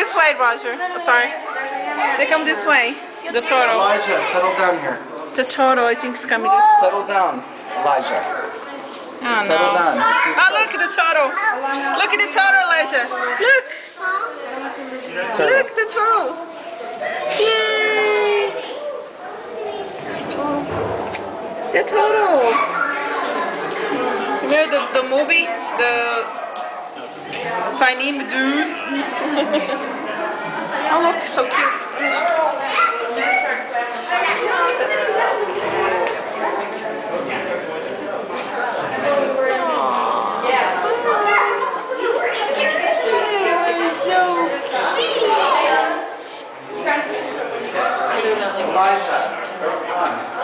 this way, Roger. Oh, sorry. They come this way. The turtle. Elijah, settle down here. The turtle, I think, is coming this way. Settle down, Elijah. Oh, Settle no. down. Oh, look at the turtle. Look at the turtle, Elijah. Look. Look, the turtle. Yay. The turtle. Remember the movie? The Finding the Dude? Oh, look, so cute. Elijah, come on.